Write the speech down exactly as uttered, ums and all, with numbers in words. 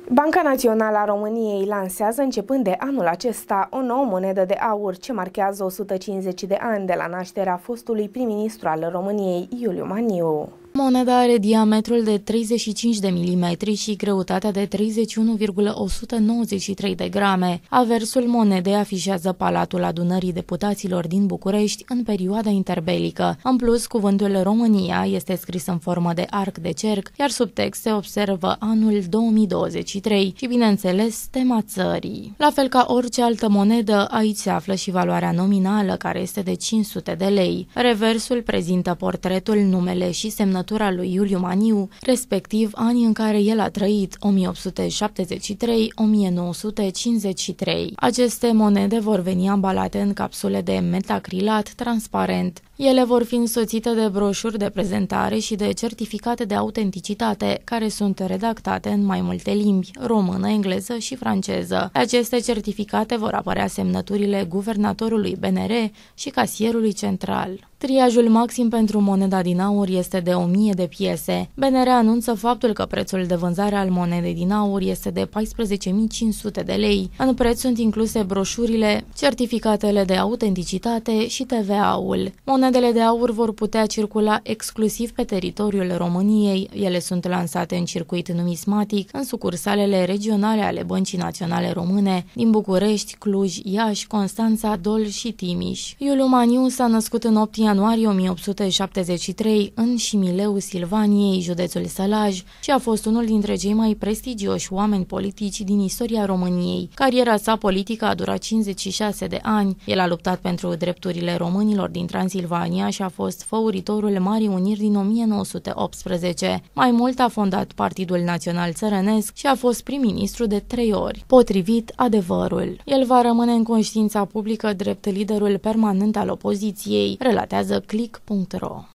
Banca Națională a României lansează începând de anul acesta o nouă monedă de aur ce marchează o sută cincizeci de ani de la nașterea fostului prim-ministru al României, Iuliu Maniu. Moneda are diametrul de treizeci și cinci de milimetri și greutatea de treizeci și unu virgulă o sută nouăzeci și trei de grame. Aversul monedei afișează Palatul Adunării Deputaților din București în perioada interbelică. În plus, cuvântul România este scris în formă de arc de cerc, iar sub text se observă anul două mii douăzeci și trei și, bineînțeles, tema țării. La fel ca orice altă monedă, aici se află și valoarea nominală, care este de cinci sute de lei. Reversul prezintă portretul, numele și semnătura lui Iuliu Maniu, respectiv anii în care el a trăit, o mie opt sute șaptezeci și trei - o mie nouă sute cincizeci și trei. Aceste monede vor veni ambalate în capsule de metacrilat transparent. Ele vor fi însoțite de broșuri de prezentare și de certificate de autenticitate, care sunt redactate în mai multe limbi, română, engleză și franceză. Aceste certificate vor apărea semnăturile guvernatorului B N R și casierului central. Triajul maxim pentru moneda din aur este de o mie de piese. B N R anunță faptul că prețul de vânzare al monedei din aur este de paisprezece mii cinci sute de lei. În preț sunt incluse broșurile, certificatele de autenticitate și T V A-ul. Monedele de aur vor putea circula exclusiv pe teritoriul României. Ele sunt lansate în circuit numismatic în sucursalele regionale ale Băncii Naționale Române din București, Cluj, Iași, Constanța, Dol și Timiș. Iuliu Maniu s-a născut în opt ianuarie o mie opt sute șaptezeci și trei în Șimileu Silvaniei, județul Sălaj, și a fost unul dintre cei mai prestigioși oameni politici din istoria României. Cariera sa politică a durat cincizeci și șase de ani. El a luptat pentru drepturile românilor din Transilvania și a fost făuritorul Marii Uniri din o mie nouă sute optsprezece. Mai mult a fondat Partidul Național Țărănesc și a fost prim-ministru de trei ori, potrivit Adevărul. El va rămâne în conștiința publică drept liderul permanent al opoziției, relatează click punct ro.